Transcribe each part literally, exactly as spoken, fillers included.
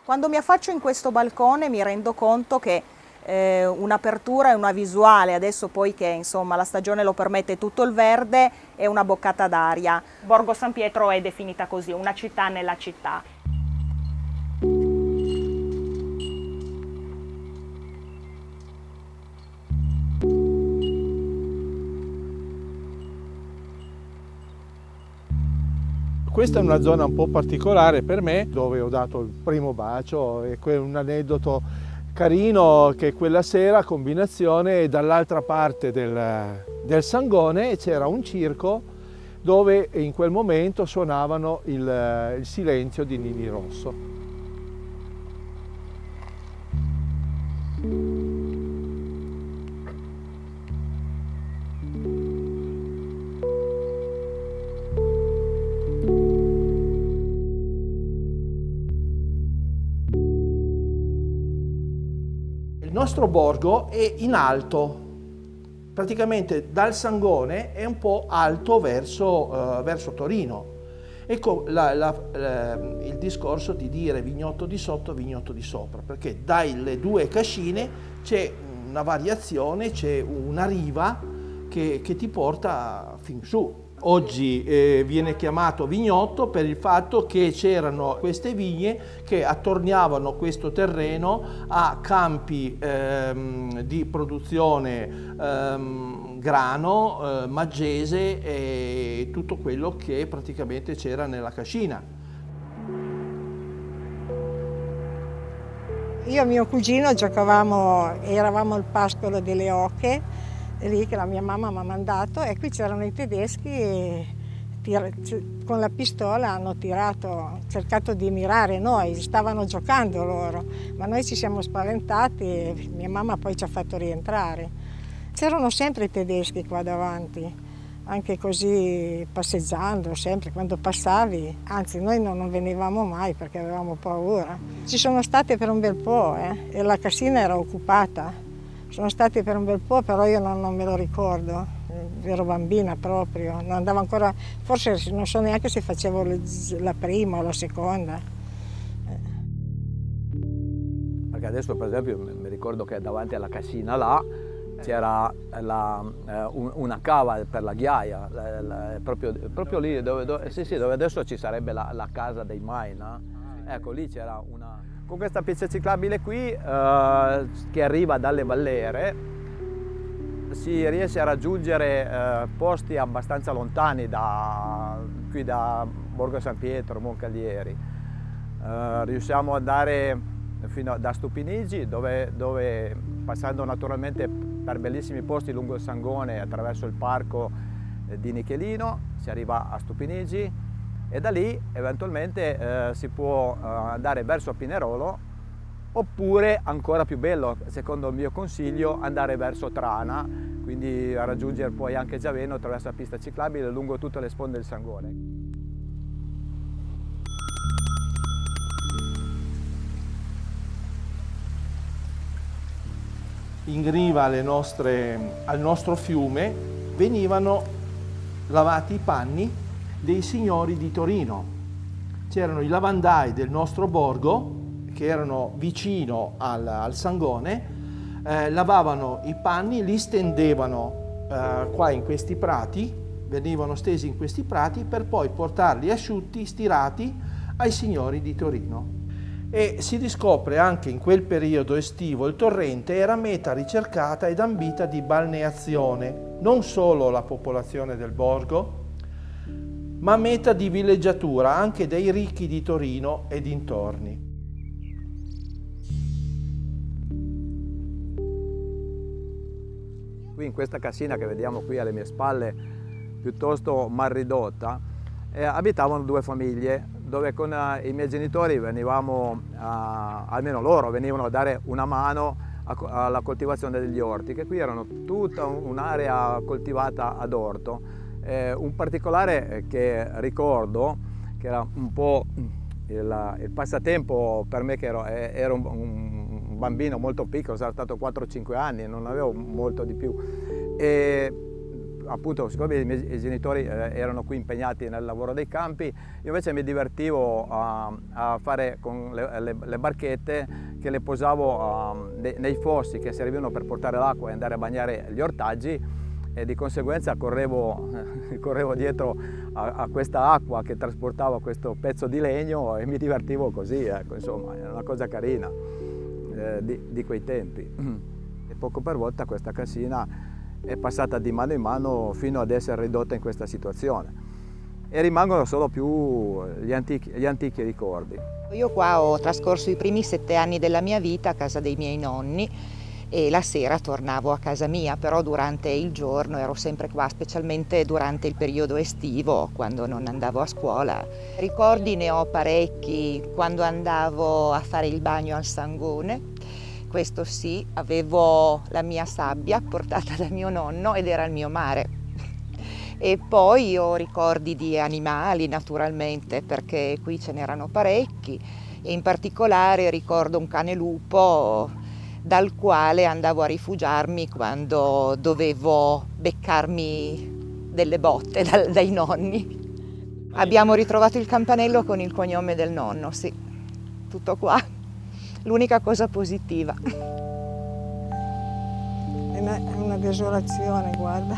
Quando mi affaccio in questo balcone mi rendo conto che eh, un'apertura e una visuale, adesso poi che insomma la stagione lo permette, tutto il verde, è una boccata d'aria. Borgo San Pietro è definita così, una città nella città. Questa è una zona un po' particolare per me, dove ho dato il primo bacio, e un aneddoto carino che quella sera, combinazione, dall'altra parte del, del Sangone c'era un circo dove in quel momento suonavano il, il Silenzio di Nini Rosso. Il nostro borgo è in alto, praticamente dal Sangone è un po' alto verso, uh, verso Torino. Ecco la, la, la, il discorso di dire Vignotto di sotto, Vignotto di sopra, perché dalle due cascine c'è una variazione, c'è una riva che, che ti porta fin su. Oggi eh, viene chiamato Vignotto per il fatto che c'erano queste vigne che attorniavano questo terreno a campi ehm, di produzione ehm, grano, eh, maggese e tutto quello che praticamente c'era nella cascina. Io e mio cugino giocavamo, eravamo al pascolo delle oche, lì che la mia mamma mi ha mandato, e qui c'erano i tedeschi e tira, con la pistola hanno tirato, cercato di mirare noi, stavano giocando loro, ma noi ci siamo spaventati e mia mamma poi ci ha fatto rientrare. C'erano sempre i tedeschi qua davanti, anche così passeggiando, sempre quando passavi, anzi noi non, non venivamo mai perché avevamo paura. Ci sono state per un bel po' eh, e la cascina era occupata. Sono stati per un bel po', però io non, non me lo ricordo, ero bambina proprio, non andavo ancora, forse non so neanche se facevo la prima o la seconda. Perché adesso per esempio mi ricordo che davanti alla cascina là c'era la, eh, una cava per la ghiaia, la, la, proprio, proprio lì dove, dove, sì, sì, dove adesso ci sarebbe la, la casa dei Maina, ecco lì c'era una... Con questa pista ciclabile qui, eh, che arriva dalle Vallere, si riesce a raggiungere eh, posti abbastanza lontani da, qui da Borgo San Pietro, Moncalieri. Eh, riusciamo ad andare fino a, da Stupinigi, dove, dove passando naturalmente per bellissimi posti lungo il Sangone attraverso il parco di Nichelino, si arriva a Stupinigi. E da lì eventualmente eh, si può eh, andare verso Pinerolo, oppure ancora più bello, secondo il mio consiglio, andare verso Trana, quindi a raggiungere poi anche Giaveno attraverso la pista ciclabile lungo tutte le sponde del Sangone. In riva alle nostre, al nostro fiume venivano lavati i panni dei signori di Torino. C'erano i lavandai del nostro borgo che erano vicino al, al Sangone, eh, lavavano i panni, li stendevano eh, qua in questi prati, venivano stesi in questi prati per poi portarli asciutti, stirati ai signori di Torino. E si riscopre anche in quel periodo estivo il torrente era meta ricercata ed ambita di balneazione, non solo la popolazione del borgo, ma meta di villeggiatura anche dei ricchi di Torino e dintorni. Qui in questa casina che vediamo qui alle mie spalle, piuttosto mal ridotta, eh, abitavano due famiglie dove con eh, i miei genitori venivamo, a, almeno loro, venivano a dare una mano a, alla coltivazione degli orti, che qui erano tutta un'area coltivata ad orto. Eh, un particolare che ricordo, che era un po' il, il passatempo per me, che ero, ero un, un bambino molto piccolo, sarà stato quattro cinque anni, non avevo molto di più, e appunto, siccome i miei genitori eh, erano qui impegnati nel lavoro dei campi, io invece mi divertivo a, a fare con le, le, le barchette che le posavo a, nei, nei fossi che servivano per portare l'acqua e andare a bagnare gli ortaggi, e di conseguenza correvo, correvo dietro a, a questa acqua che trasportava questo pezzo di legno e mi divertivo così, ecco, insomma, era una cosa carina eh, di, di quei tempi. E poco per volta questa casina è passata di mano in mano fino ad essere ridotta in questa situazione e rimangono solo più gli antichi, gli antichi ricordi. Io qua ho trascorso i primi sette anni della mia vita a casa dei miei nonni e la sera tornavo a casa mia, però durante il giorno ero sempre qua, specialmente durante il periodo estivo, quando non andavo a scuola. Ricordi ne ho parecchi quando andavo a fare il bagno al Sangone. Questo sì, avevo la mia sabbia portata da mio nonno ed era il mio mare. E poi ho ricordi di animali, naturalmente, perché qui ce n'erano parecchi, e in particolare ricordo un cane lupo dal quale andavo a rifugiarmi quando dovevo beccarmi delle botte dal, dai nonni. Abbiamo ritrovato il campanello con il cognome del nonno, sì, tutto qua. L'unica cosa positiva. È una, è una desolazione, guarda.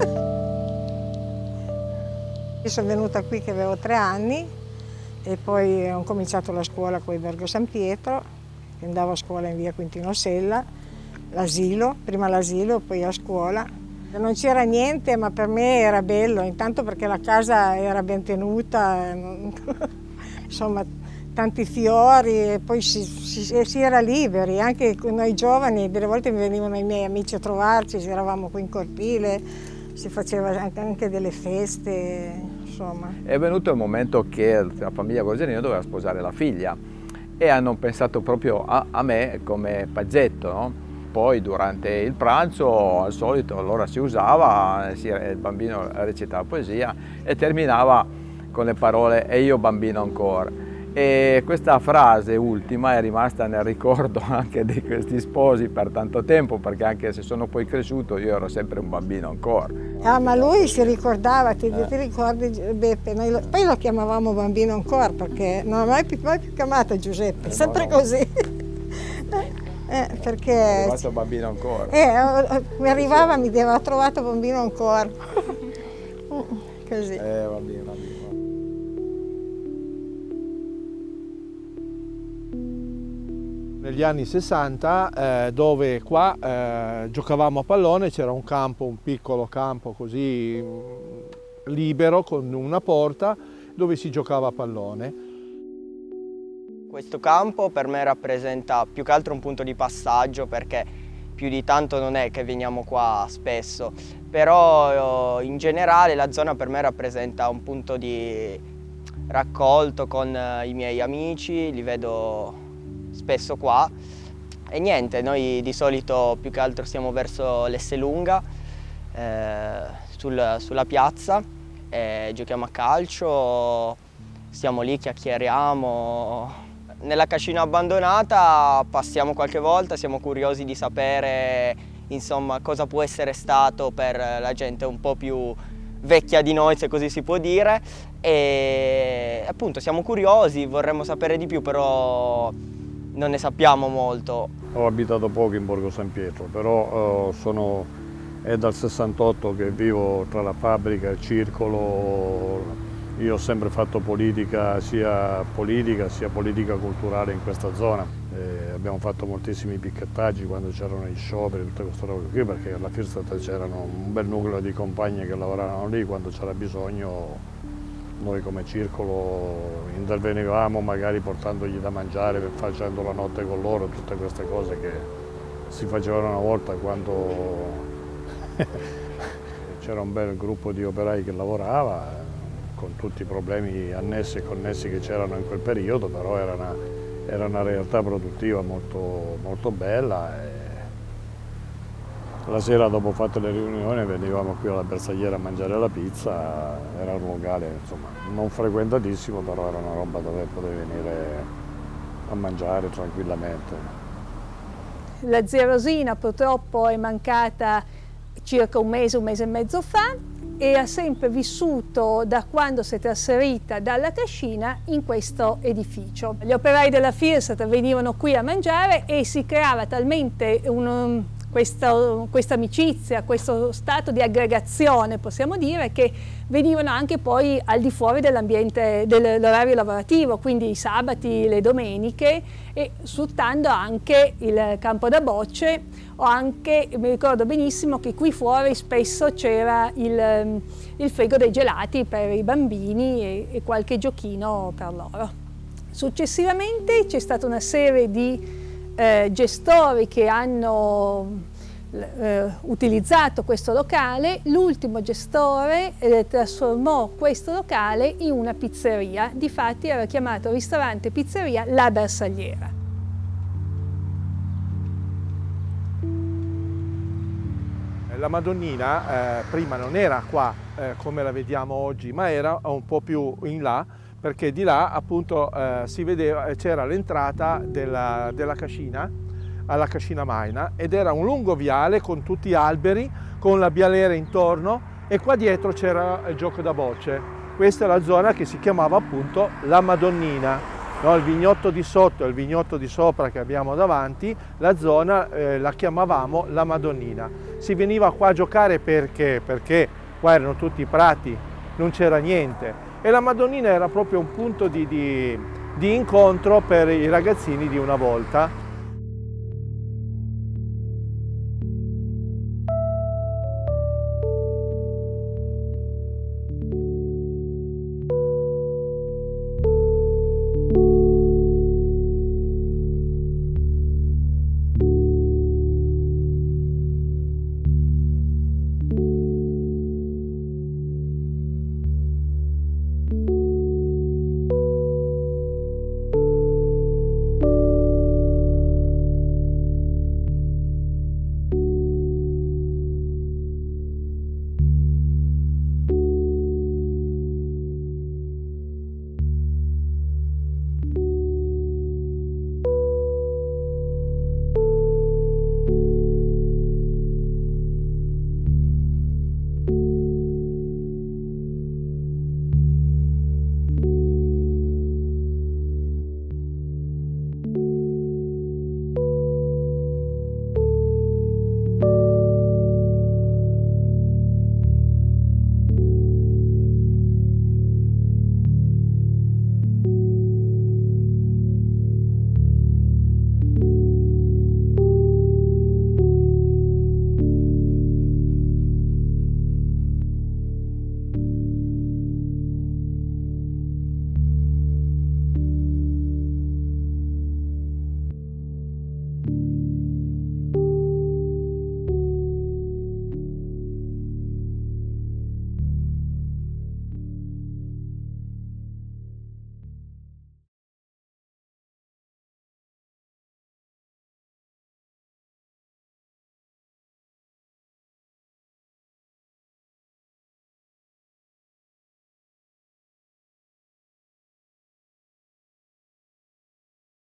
Io sono venuta qui che avevo tre anni e poi ho cominciato la scuola qui a Borgo San Pietro, andavo a scuola in via Quintino Sella, l'asilo, prima l'asilo, poi a scuola. Non c'era niente, ma per me era bello, intanto perché la casa era ben tenuta, insomma tanti fiori, e poi si, si, si era liberi, anche noi giovani, delle volte mi venivano i miei amici a trovarci, eravamo qui in cortile, si faceva anche delle feste, insomma. È venuto il momento che la famiglia Gorgianino doveva sposare la figlia e hanno pensato proprio a, a me come paggetto, no? Poi durante il pranzo, al solito, allora si usava, si, il bambino recitava poesia e terminava con le parole "e io bambino ancora". E questa frase ultima è rimasta nel ricordo anche di questi sposi per tanto tempo, perché anche se sono poi cresciuto io ero sempre un bambino ancora. Ah, ma lui si ricordava, ti, eh. ti ricordi Beppe? Noi lo, poi lo chiamavamo bambino ancora perché non l'ho mai più, mai più chiamato Giuseppe, eh, sempre no, no. così. eh, perché... È arrivato bambino ancora. Eh, mi arrivava, mi aveva trovato bambino ancora. Così. Eh, bambino, bambino. Negli anni sessanta, eh, dove qua eh, giocavamo a pallone, c'era un campo, un piccolo campo così libero con una porta dove si giocava a pallone. Questo campo per me rappresenta più che altro un punto di passaggio, perché più di tanto non è che veniamo qua spesso, però in generale la zona per me rappresenta un punto di raccolto con i miei amici, li vedo spesso qua e niente, noi di solito più che altro stiamo verso l'Esselunga, eh, sul, sulla piazza, e giochiamo a calcio, stiamo lì, chiacchieriamo. Nella cascina abbandonata passiamo qualche volta, siamo curiosi di sapere insomma cosa può essere stato per la gente un po' più vecchia di noi, se così si può dire, e appunto siamo curiosi, vorremmo sapere di più, però non ne sappiamo molto. Ho abitato poco in Borgo San Pietro, però uh, sono, è dal sessantotto che vivo tra la fabbrica e il circolo. Io ho sempre fatto politica, sia politica sia politica culturale in questa zona. E abbiamo fatto moltissimi picchettaggi quando c'erano gli scioperi, tutte queste robe qui, perché alla Firsat c'erano un bel nucleo di compagni che lavoravano lì. Quando c'era bisogno noi come circolo intervenivamo, magari portandogli da mangiare, facendo la notte con loro, tutte queste cose che si facevano una volta quando c'era un bel gruppo di operai che lavorava, con tutti i problemi annessi e connessi che c'erano in quel periodo, però era una, era una realtà produttiva molto, molto bella. E la sera, dopo fatte le riunioni, venivamo qui alla Bersagliera a mangiare la pizza. Era un locale insomma non frequentatissimo, però era una roba dove potevi venire a mangiare tranquillamente. La zia Rosina purtroppo è mancata circa un mese, un mese e mezzo fa, e ha sempre vissuto da quando si è trasferita dalla cascina in questo edificio. Gli operai della Firsat venivano qui a mangiare e si creava talmente un, questa, questa amicizia, questo stato di aggregazione, possiamo dire, che venivano anche poi al di fuori dell'ambiente, dell'orario lavorativo, quindi i sabati, le domeniche, e sfruttando anche il campo da bocce, o anche, mi ricordo benissimo che qui fuori spesso c'era il, il frigo dei gelati per i bambini e, e qualche giochino per loro. Successivamente c'è stata una serie di eh, gestori che hanno eh, utilizzato questo locale. L'ultimo gestore eh, trasformò questo locale in una pizzeria, difatti era chiamato ristorante pizzeria La Bersagliera. La Madonnina eh, prima non era qua eh, come la vediamo oggi, ma era un po' più in là, perché di là appunto eh, si vedeva, c'era l'entrata della, della cascina, alla Cascina Maina, ed era un lungo viale con tutti alberi, con la bialera intorno, e qua dietro c'era il gioco da bocce. Questa è la zona che si chiamava appunto La Madonnina. No, il vignotto di sotto e il vignotto di sopra che abbiamo davanti, la zona eh, la chiamavamo La Madonnina. Si veniva qua a giocare perché? Perché qua erano tutti prati, non c'era niente, e la Madonnina era proprio un punto di, di, di incontro per i ragazzini di una volta.